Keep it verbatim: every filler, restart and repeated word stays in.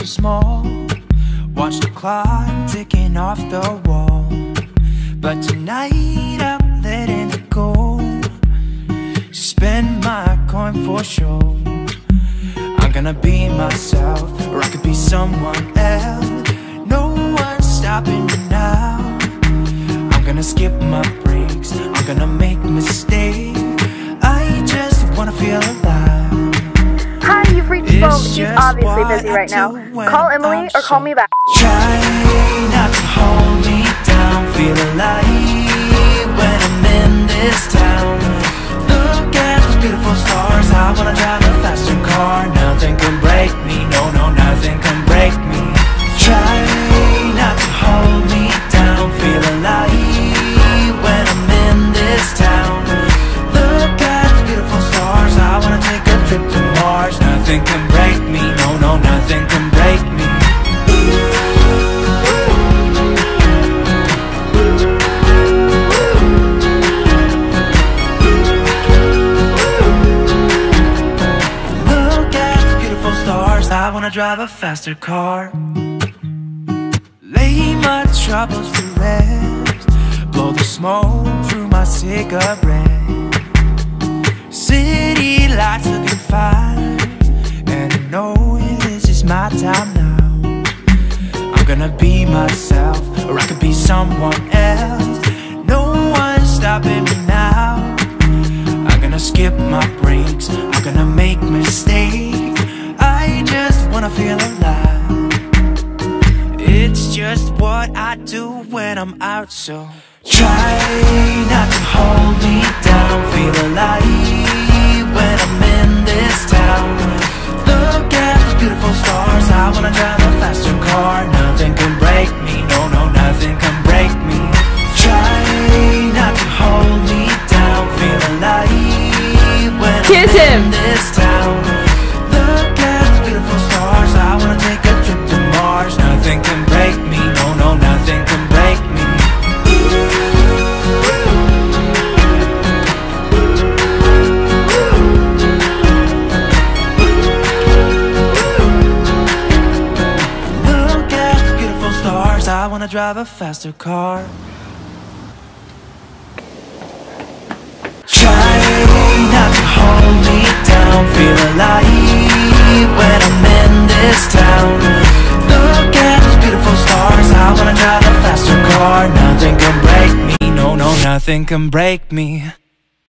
so small. Watch the clock ticking off the wall. But tonight I'm letting it go. Spend my coin for sure. I'm gonna be myself, or I could be someone else. No one's stopping me now. I'm gonna skip my breaks, I'm gonna make mistakes. I just wanna feel alive. Hi, you've reached the phone. She's obviously busy right now. Call Emily or call me back. Try not to hold me down. Feel alive when I'm in this town. Look at those beautiful stars. I wanna drive a faster car. Nothing can break me. No, no, nothing can break me. Try not to hold me down. Feel alive when I'm in this town. Look at those beautiful stars. I wanna take a trip to Mars. Nothing can break me. No, no, nothing can break me. I wanna drive a faster car. Lay my troubles to rest. Blow the smoke through my cigarette. City lights looking fine, and I know this is my time now. I'm gonna be myself, or I could be someone else. No one's stopping me now. I'm gonna skip my breaks, I'm gonna make mistakes. I just wanna feel alive. It's just what I do when I'm out, so try not to hold me down. Feel alive when I'm in this town. Look at those beautiful stars. I wanna drive a faster car. Nothing can break me. No, no, nothing can break me. Try not to hold me down. Feel alive when Kiss I'm him. in this town. Look at beautiful stars. I wanna take a trip to Mars. Nothing can break me. No, no, nothing can break me. Look at the beautiful stars. I wanna drive a faster car. Try not to hold me down. Feel alive when I'm in this town. Look at those beautiful stars. I wanna drive a faster car. Nothing can break me. No, no, nothing can break me.